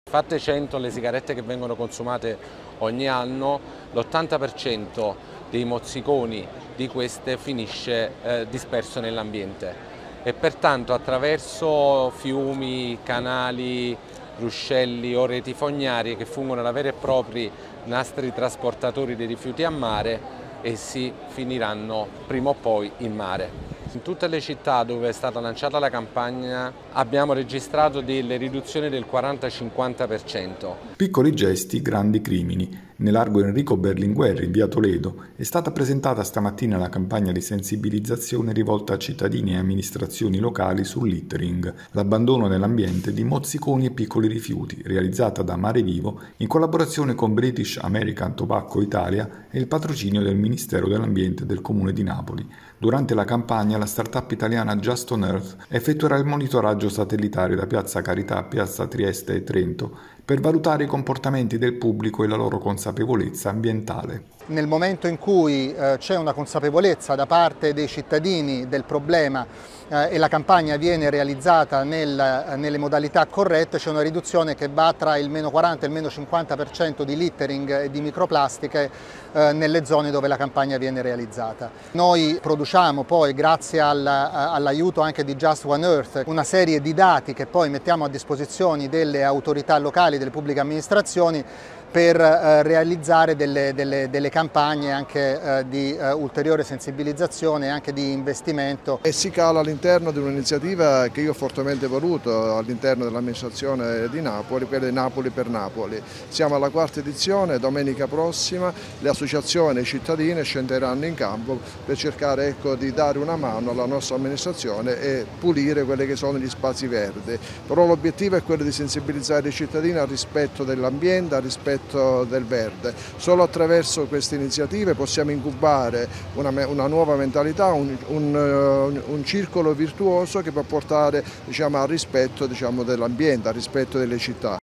Fatte 100 le sigarette che vengono consumate ogni anno, l'80% dei mozziconi di queste finisce disperso nell'ambiente e pertanto attraverso fiumi, canali, ruscelli o reti fognarie che fungono da veri e propri nastri trasportatori dei rifiuti a mare, essi finiranno prima o poi in mare. In tutte le città dove è stata lanciata la campagna abbiamo registrato delle riduzioni del 40-50%. Piccoli gesti, grandi crimini. Nell'Argo Enrico Berlinguer in via Toledo è stata presentata stamattina la campagna di sensibilizzazione rivolta a cittadini e amministrazioni locali sul littering, l'abbandono nell'ambiente di mozziconi e piccoli rifiuti, realizzata da Mare Vivo in collaborazione con British American Tobacco Italia e il patrocinio del Ministero dell'Ambiente del Comune di Napoli. Durante la campagna la startup italiana Just on Earth effettuerà il monitoraggio satellitare da Piazza Carità, Piazza Trieste e Trento per valutare i comportamenti del pubblico e la loro consapevolezza ambientale. Nel momento in cui c'è una consapevolezza da parte dei cittadini del problema e la campagna viene realizzata nelle modalità corrette, c'è una riduzione che va tra il meno 40 e il meno 50% di littering e di microplastiche nelle zone dove la campagna viene realizzata. Noi produciamo poi, grazie all'aiuto anche di Just One Earth, una serie di dati che poi mettiamo a disposizione delle autorità locali, delle pubbliche amministrazioni, per realizzare delle campagne anche di ulteriore sensibilizzazione e anche di investimento. E si cala all'interno di un'iniziativa che io ho fortemente voluto all'interno dell'amministrazione di Napoli, quella di Napoli per Napoli. Siamo alla 4ª edizione, domenica prossima le associazioni cittadine scenderanno in campo per cercare di dare una mano alla nostra amministrazione e pulire quelli che sono gli spazi verdi. Però l'obiettivo è quello di sensibilizzare i cittadini al rispetto dell'ambiente, al rispetto del verde. Solo attraverso queste iniziative possiamo incubare una nuova mentalità, un circolo virtuoso che può portare al rispetto dell'ambiente, al rispetto delle città.